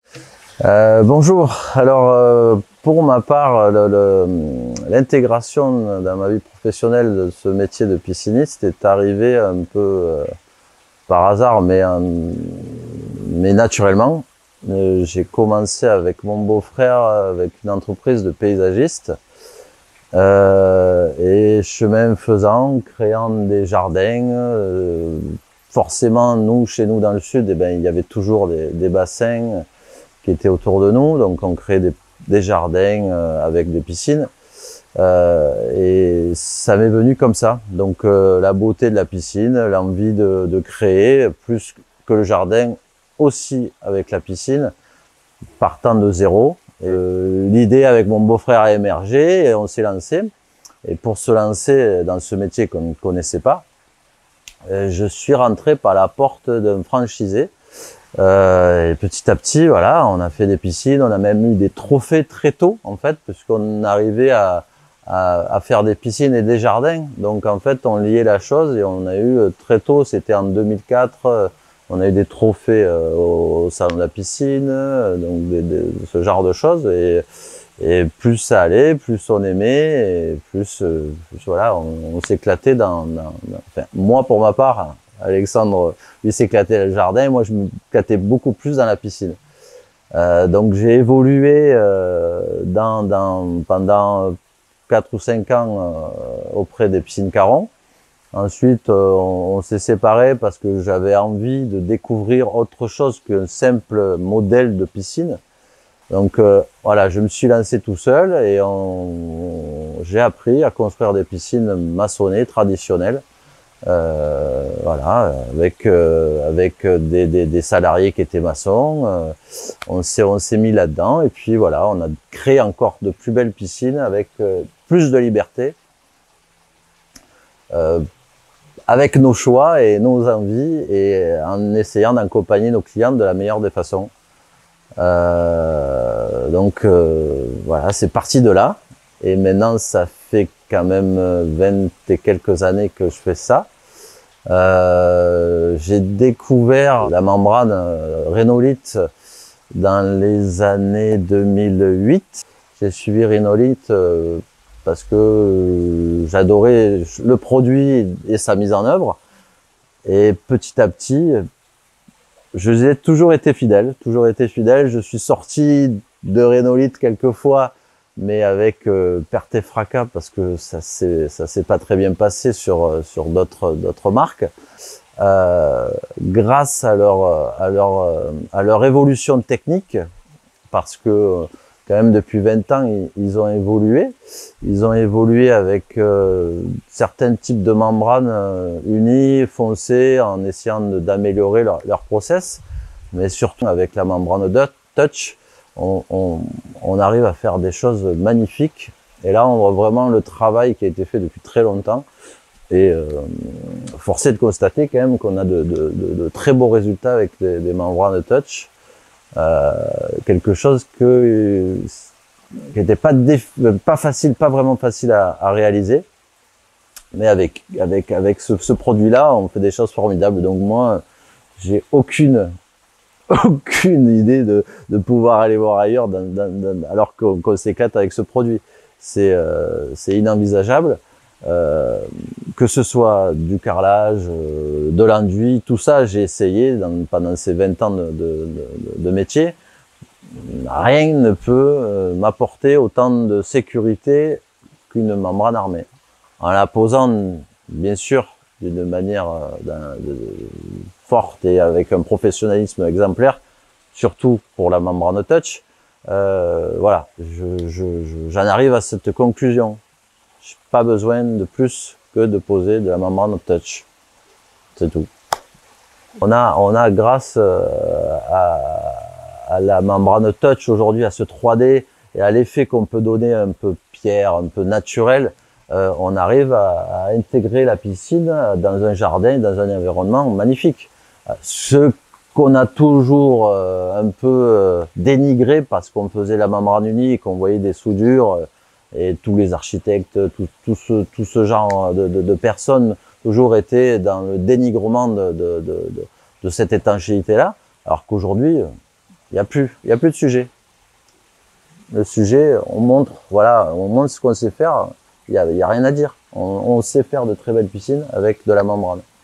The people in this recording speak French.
Bonjour. Alors, pour ma part, l'intégration dans ma vie professionnelle de ce métier de pisciniste est arrivée un peu par hasard, mais naturellement. J'ai commencé avec mon beau-frère avec une entreprise de paysagiste. Et chemin faisant, créant des jardins, forcément, chez nous dans le sud, il y avait toujours des bassins qui étaient autour de nous, donc on crée des jardins avec des piscines. Et ça m'est venu comme ça. Donc la beauté de la piscine, l'envie de créer, plus que le jardin, aussi avec la piscine, partant de zéro. L'idée avec mon beau-frère a émergé et on s'est lancé. Et pour se lancer dans ce métier qu'on ne connaissait pas, je suis rentré par la porte d'un franchisé. Et petit à petit, voilà, on a fait des piscines, on a même eu des trophées très tôt, en fait, puisqu'on arrivait à faire des piscines et des jardins. Donc, en fait, on liait la chose et on a eu très tôt, c'était en 2004, on a eu des trophées au salon de la piscine, donc ce genre de choses. Et plus ça allait, plus on aimait, et plus voilà, on s'éclatait enfin, moi pour ma part, Alexandre, lui s'éclatait dans le jardin, moi je m'éclatais beaucoup plus dans la piscine. Donc j'ai évolué pendant 4 ou 5 ans auprès des piscines Caron. Ensuite, on s'est séparés parce que j'avais envie de découvrir autre chose qu'un simple modèle de piscine. Donc voilà, je me suis lancé tout seul et j'ai appris à construire des piscines maçonnées traditionnelles. Voilà, avec des salariés qui étaient maçons. On s'est mis là-dedans et puis voilà, on a créé encore de plus belles piscines avec plus de liberté. Avec nos choix et nos envies et en essayant d'accompagner nos clients de la meilleure des façons. Donc voilà, c'est parti de là. Et maintenant, ça fait quand même 20 et quelques années que je fais ça. J'ai découvert la membrane Rhenolith dans les années 2008. J'ai suivi Rhenolith parce que j'adorais le produit et sa mise en œuvre. Et petit à petit, j'ai toujours été fidèle, Je suis sorti de Rhenolith quelquefois, mais avec perte et fracas parce que ça s'est pas très bien passé sur d'autres marques. Grâce à leur évolution technique, parce que quand même depuis 20 ans ils ont évolué. Ils ont évolué avec certains types de membranes unies, foncées, en essayant d'améliorer leur process, mais surtout avec la membrane Touch, on arrive à faire des choses magnifiques. Et là, on voit vraiment le travail qui a été fait depuis très longtemps. Et force est de constater quand même qu'on a de très beaux résultats avec des membranes Touch. Quelque chose qui n'était pas vraiment facile à réaliser. Mais avec ce produit-là, on fait des choses formidables. Donc moi, j'ai aucune idée de pouvoir aller voir ailleurs alors qu'on s'éclate avec ce produit. C'est inenvisageable. Que ce soit du carrelage, de l'enduit, tout ça, j'ai essayé pendant ces 20 ans de métier. Rien ne peut m'apporter autant de sécurité qu'une membrane armée. En la posant, bien sûr, d'une manière forte et avec un professionnalisme exemplaire, surtout pour la membrane Touch, voilà, j'en arrive à cette conclusion. J'ai pas besoin de plus que de poser de la membrane Touch. C'est tout. On a grâce à la membrane Touch aujourd'hui, à ce 3D et à l'effet qu'on peut donner un peu pierre, un peu naturel, on arrive à intégrer la piscine dans un jardin, dans un environnement magnifique. Ce qu'on a toujours un peu dénigré parce qu'on faisait la membrane unie et qu'on voyait des soudures, et tous les architectes, tout ce genre de personnes toujours étaient dans le dénigrement de cette étanchéité-là, alors qu'aujourd'hui, Il y a plus de sujet. Le sujet, on montre, voilà, on montre ce qu'on sait faire. Il y a rien à dire. On sait faire de très belles piscines avec de la membrane.